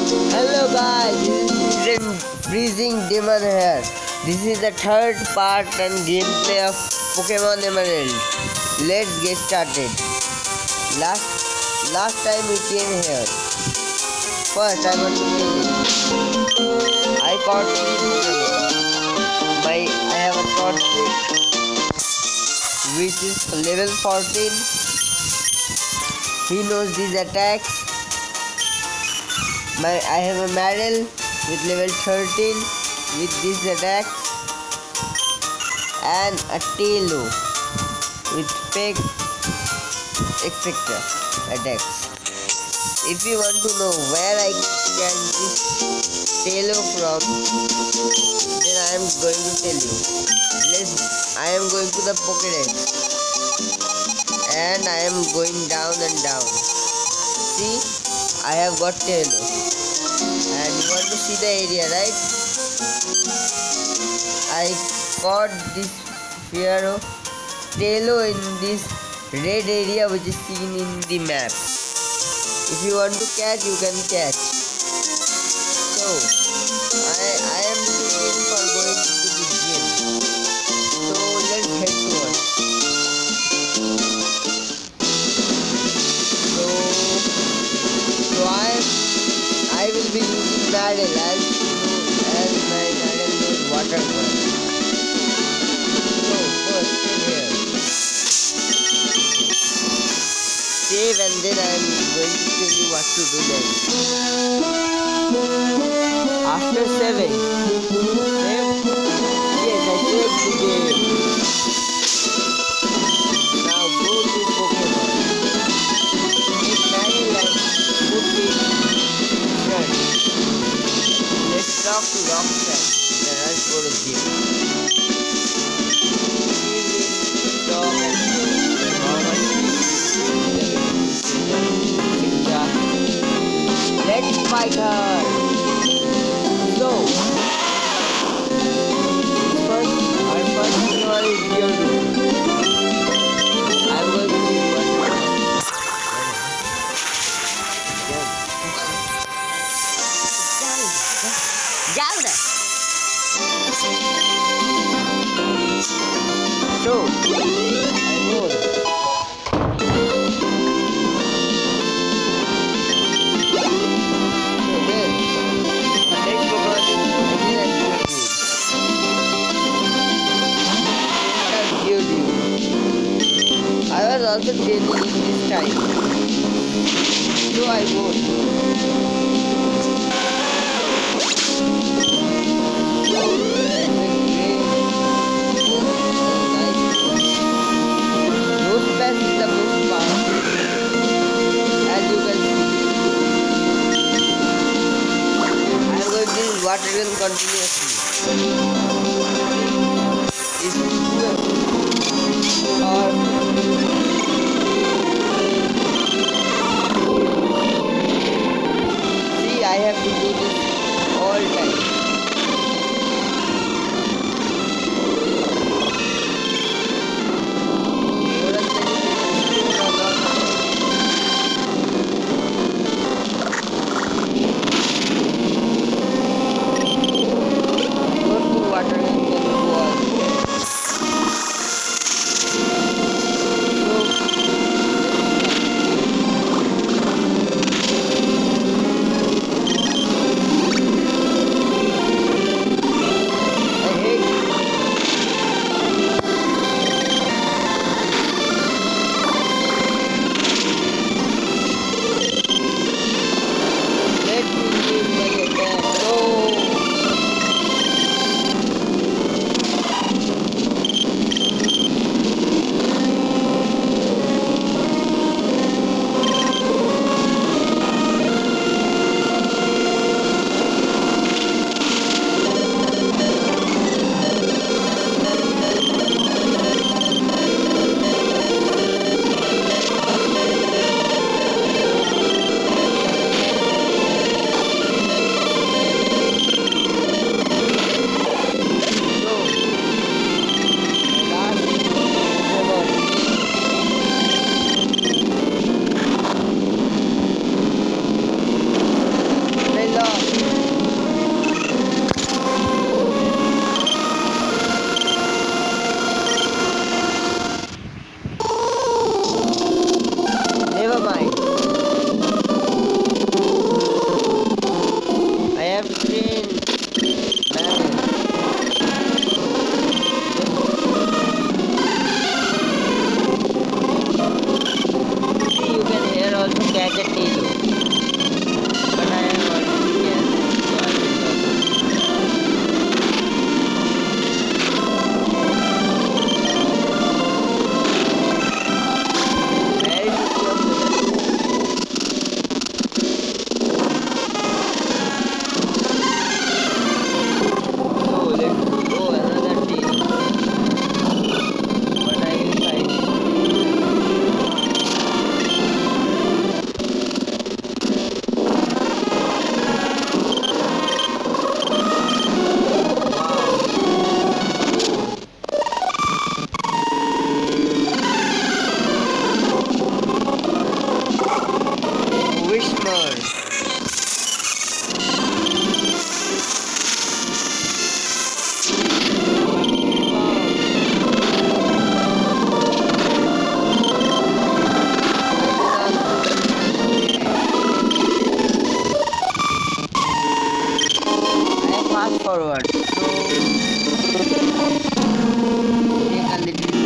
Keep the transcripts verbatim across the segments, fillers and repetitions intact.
Hello guys, this is Freezing Demon here. This is the third part and gameplay of Pokemon Emerald. Let's get started. Last last time we came here. First I want to tell you. I caught three Pokemon. My I have a Torchic which is level fourteen. He knows these attacks. My, I have a Marill with level thirteen with this attack and a Taillow with Peg et cetera attacks. If you want to know where I get this Taillow from, then I am going to tell you. Let's. I am going to the Pokédex and I am going down and down. See, I have got Taillow. And you want to see the area, right? I caught this Fearow Taillow in this red area which is seen in the map. If you want to catch, you can catch. So, I, I am thinking for going to the gym. So, let's head towards. So, so I am I will be using Marill as, as my Marill knows water gun. So first save here. Save and then I am going to tell you what to do next. After saving, save. Yes, I saved the game. Now go to Pokemon. Take Marill and put it. Let's talk to Roxanne, then let's go to gym. She will talk and how much let's fight her. So, first, our first one is Geodude. I'm going to use one. Louder. So, I roll. So then, let's go on to Geodude. I was also training this time. So I roll. Water gun continuously. Is or see, I have to do this all time. forward. So take a little bit.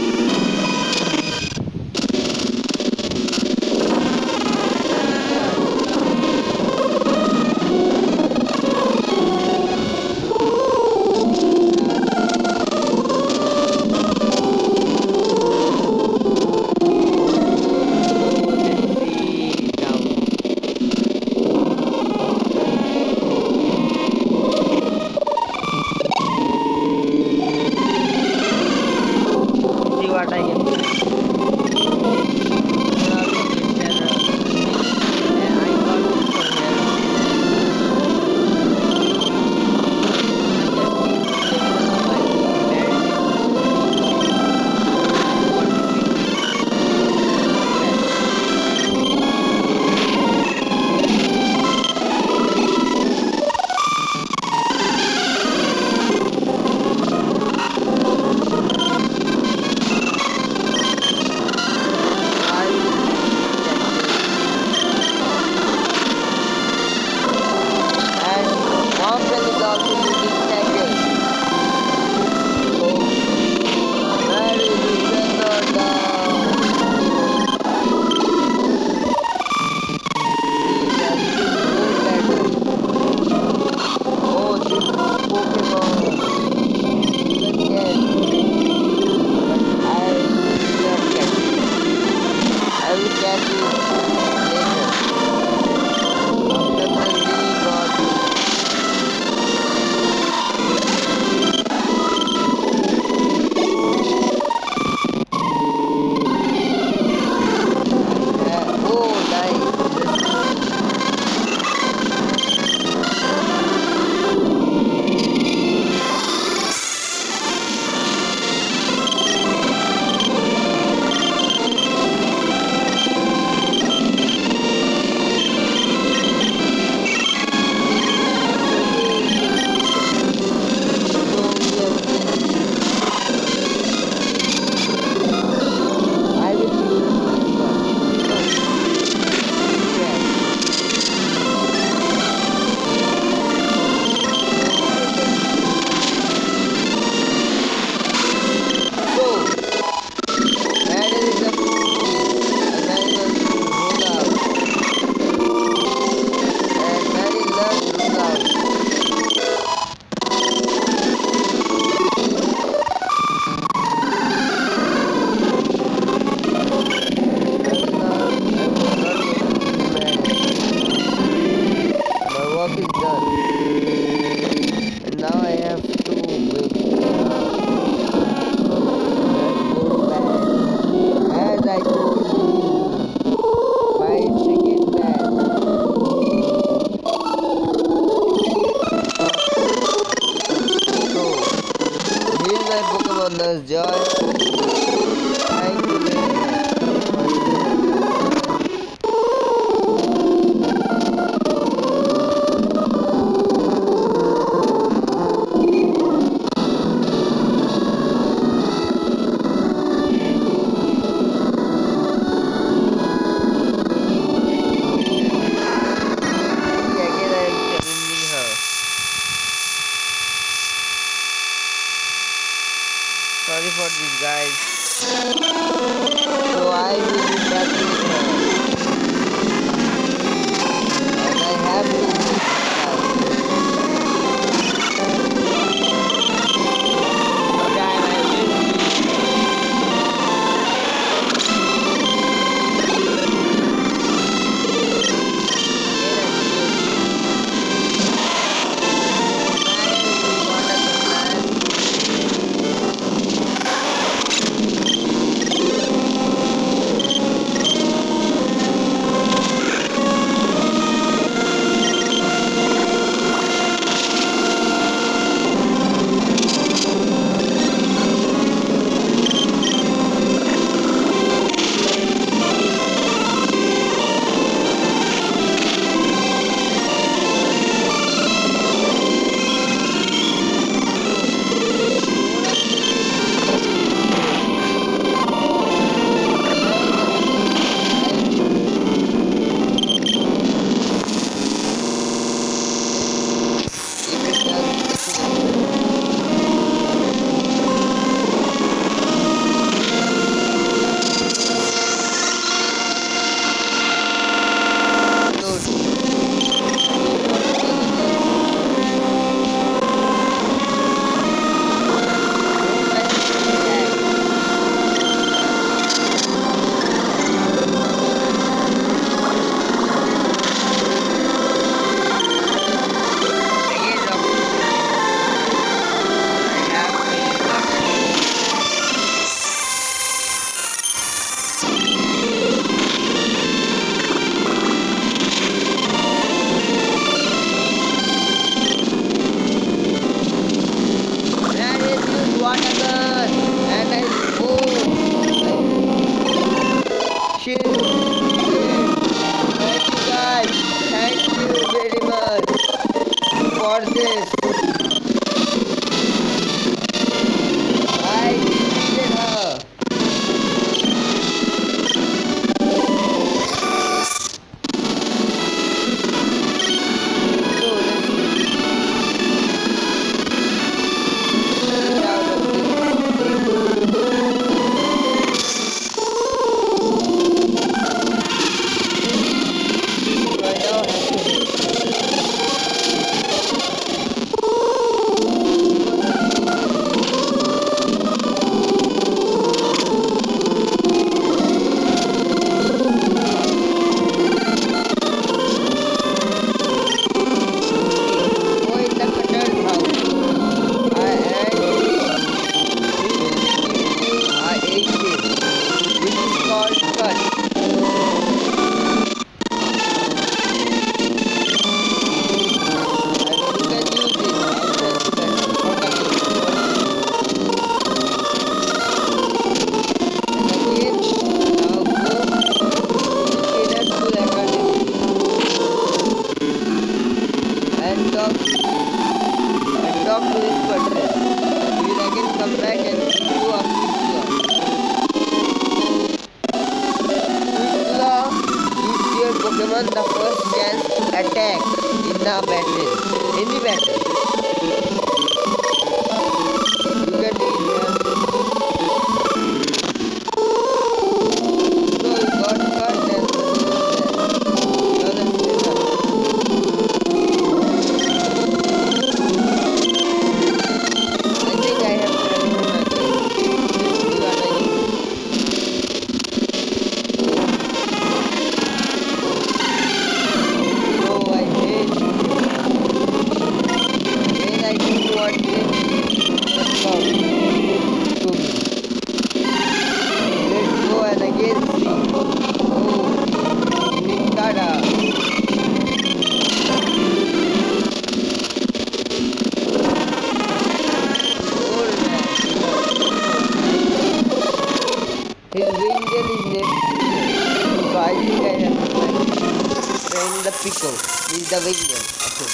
What I can do. Nurse Joy. Thank you very sorry for this, guys. So I will be back with her. And I have to do this time I will for this. I defeated her. Pokemon the first chance to attack in the battle, any battle. You can do it here. So you got cut and I think I have to remove my his Wingull is next, so I think I have to train the Pico with the Wingull. Okay.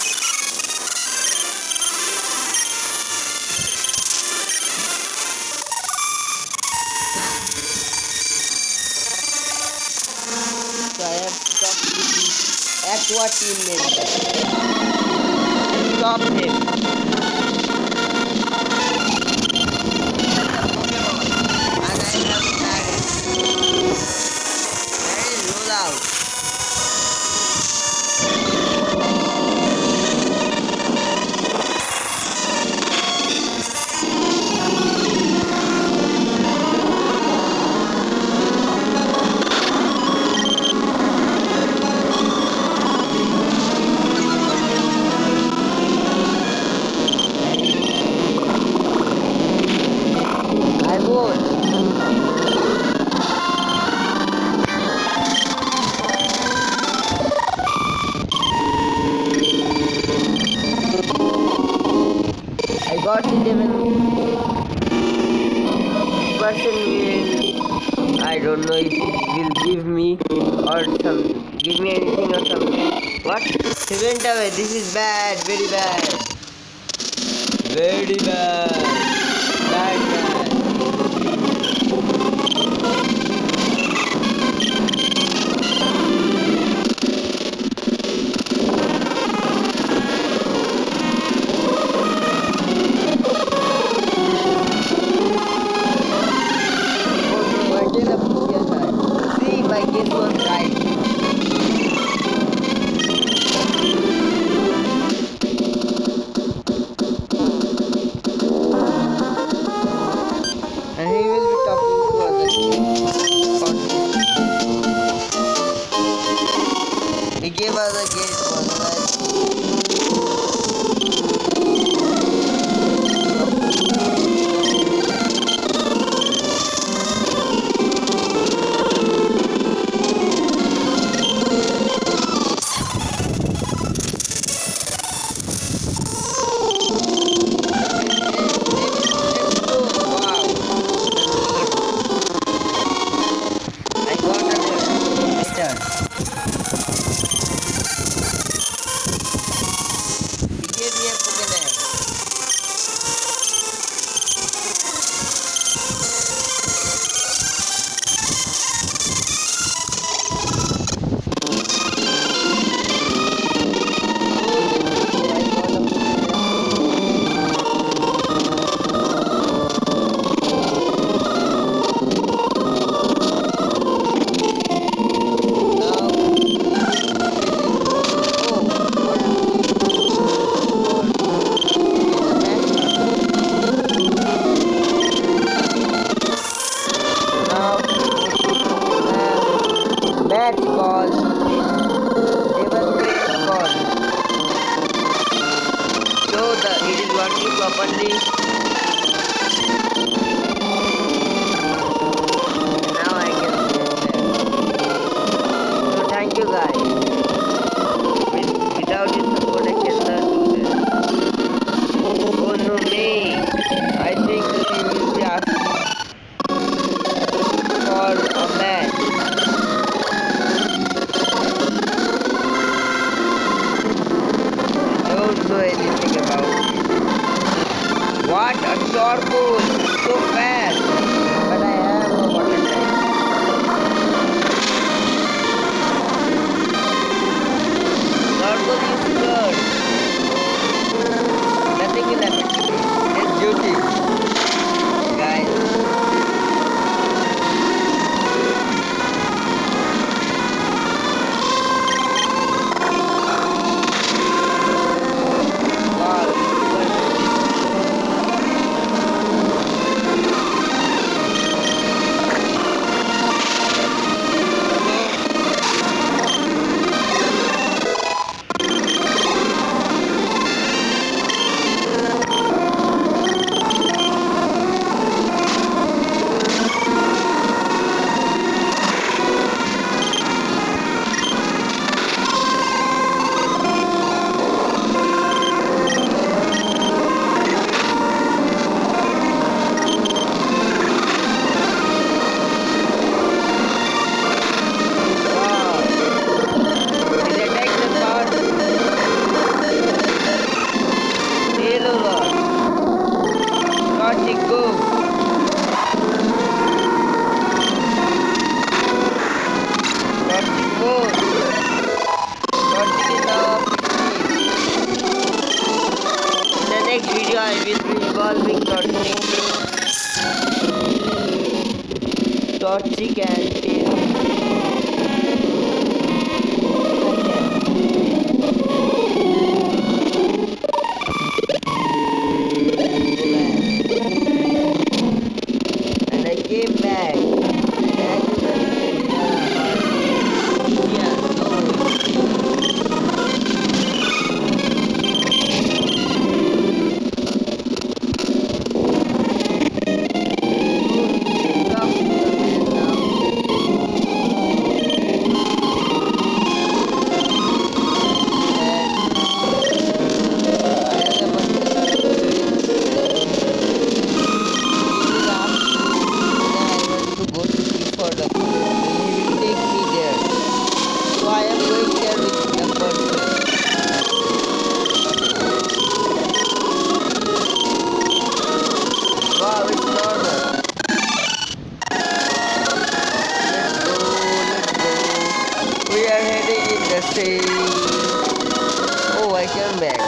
So I have to talk to the Aqua team member. Stop him. Got it even person will, I don't know if it will give me or some give me anything or something. What? He went away. This is bad, very bad. Very bad. Bad bad. only. Now I can get there. So thank you guys. With, without your support I cannot do this. Oh no me. I think we will be asking for a match. Don't know anything about it. What a torpo! So fast! But I have no water tank. Torpo is good. Nothing will happen to me. Just joking. Guys. Next video I will be evolving Torchic. Torchic and tail. And I came back. And yeah, no. Oh, I came back.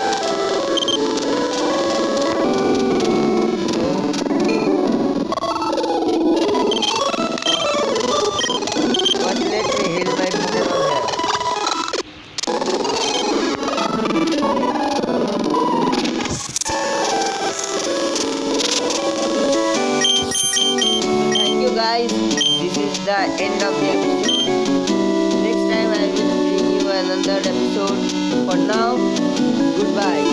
But let me heal my Pokemon here. Thank you guys. This is the end of the episode. Next time I will bring you another episode. For now, goodbye.